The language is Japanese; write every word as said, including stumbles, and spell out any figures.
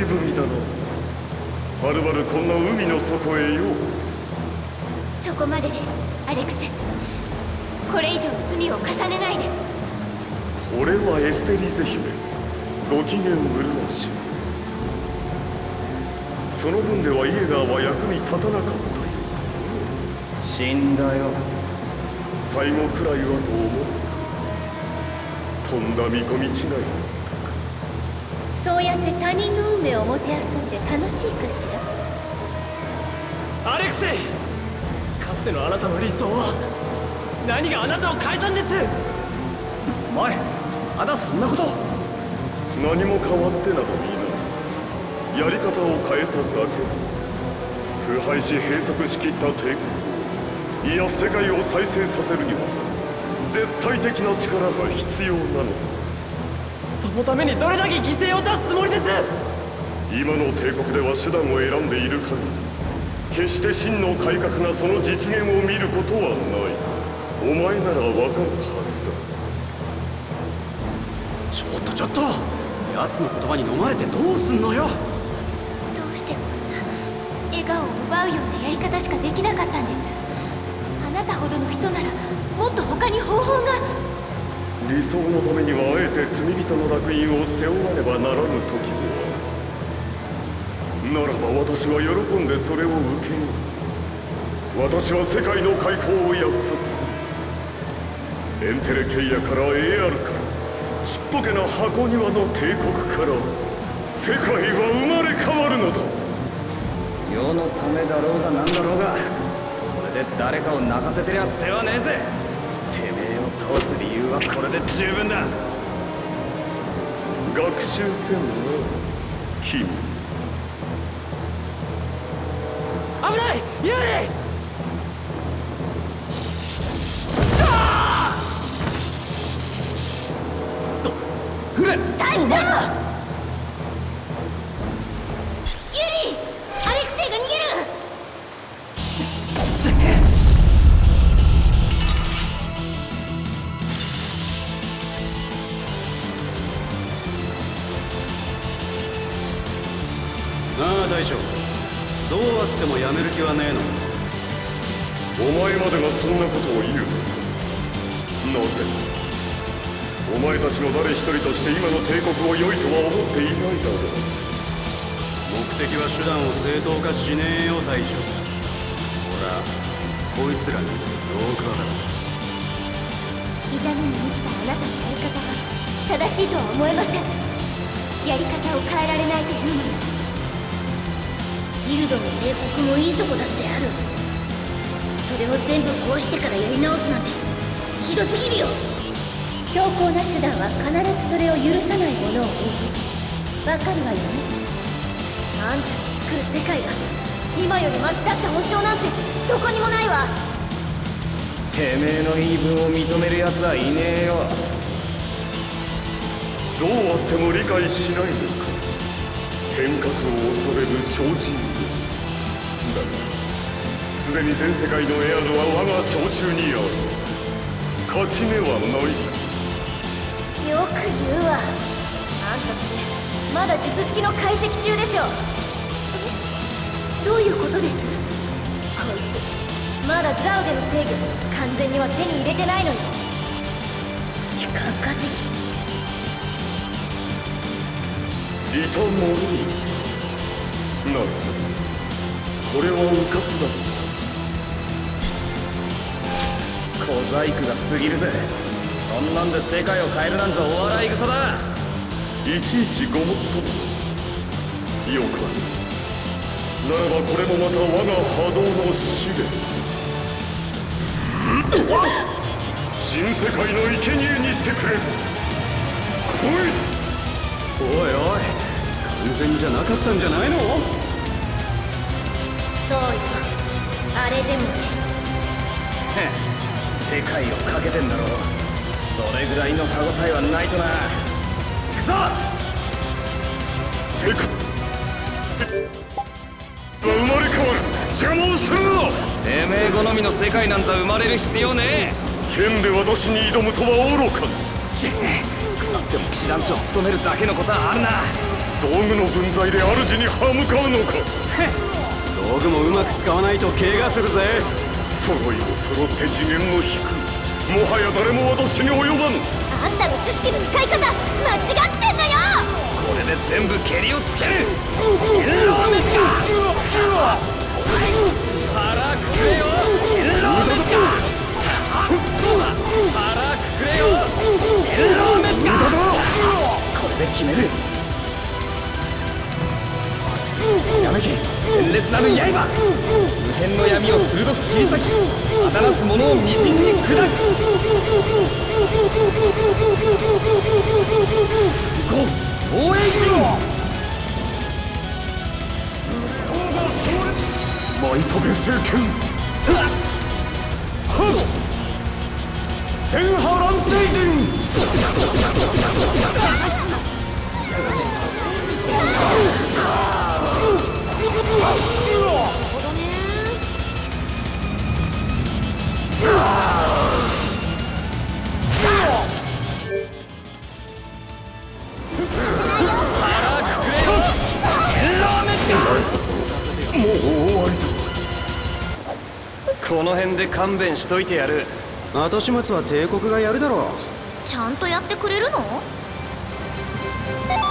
踏みだな。はるばるこんな海の底へようこそ。そこまでです、アレクセ。これ以上罪を重ねないで。 俺はエステリゼ姫、ご機嫌麗し。その分ではイエガーは役に立たなかったよ。 死んだよ。 最後くらいはと思った。とんだ見込み違いだったか。 そうやって他人の運命をもてあそんで楽しいかしら。アレクセイ、かつてのあなたの理想は何があなたを変えたんです。お前、まだそんなこと。 何も変わってなどいない。やり方を変えただけだ。腐敗し閉塞しきった帝国を、いや世界を再生させるには絶対的な力が必要なのだ。 そのためにどれだけ犠牲を出すつもりです。 今の帝国では手段を選んでいる限り、決して真の改革がその実現を見ることはない。お前ならわかるはずだ。 ちょっとちょっと、奴の言葉に飲まれてどうすんのよ。 どうしてこんな笑顔を奪うようなやり方しかできなかったんです。あなたほどの人ならもっと他に方法が。 理想のためにはあえて罪人の烙印を背負わねばならぬ時もある。ならば私は喜んでそれを受けよう。私は世界の解放を約束する。エンテレケイヤから エーアール からちっぽけな箱庭の帝国から世界は生まれ変わるのだ。 世のためだろうが何だろうが、それで誰かを泣かせてりゃ世話ねえぜ。てめえを倒す理由はこれで十分だ。 学習せんな君。 危ない、ユーリ。フレ隊長！ユリー！アレクセイが逃げる！ なあ大将、どうあってもやめる気はねえの？ お前までがそんなことを言うのか。なぜ？お前たちの誰一人として今の帝国を良いとは思っていないだろう。 目的は手段を正当化しねえよ大将。ほら、こいつらによくわかった。 痛みに満ちたあなたのやり方は正しいとは思えません。やり方を変えられないというのに。 ギルドも帝国もいいとこだってある。それを全部壊してからやり直すなんてひどすぎるよ。 強硬な手段は必ずそれを許さないものを生む。わかるわよね。 あんたの作る世界が今よりマシだった保証なんてどこにもないわ。 てめえの言い分を認める奴はいねえよ。 どうあっても理解しないのか。変革を恐れる小人だが、すでに全世界のエアルは我が手中にある。勝ち目はないさ。 よく言うわ。あんたそれまだ術式の解析中でしょ。 どういうことです？ こいつまだザウデの制御完全には手に入れてないのよ。時間稼ぎ。 リタモルなるほど、これは迂闊だった。 小細工が過ぎるぜ。そんなんで世界を変えるなんざお笑い草だ。 いちいちごもっとも。よかろう。ならばこれもまた我が波動の試練。新世界の生贄にしてくれ。来い。 おいおい、完全じゃなかったんじゃないの？ そうよ、あれでもね。 へっ、世界をかけてんだろ。それぐらいの歯応えはないとな。くそ！ 世界は生まれ変わる。邪魔をするな。 てめえ好みの世界なんざ生まれる必要ねえ。 剣で私に挑むとは愚かな。 ち腐っても騎士団長を務めるだけのことはあるな。 道具の分際で主に歯向かうのか。 道具もうまく使わないと怪我するぜ。 揃いも揃って次元の低い、もはや誰も私に及ばぬ。 あんたの知識の使い方間違ってんのよ。 これで全部蹴りをつける。天狼滅か。腹くくれよ天狼滅か。そうだ、腹くくれよ天狼滅か。これで決める。やめけ鮮烈なる刃、無辺の闇を鋭く切り裂き、あだなす者をみじんに砕く。行こう応援陣。 マイトベ聖剣、千波乱世人。もう終わりだ。 この辺で勘弁しといてやる。後始末は帝国がやるだろう。 ちゃんとやってくれるの？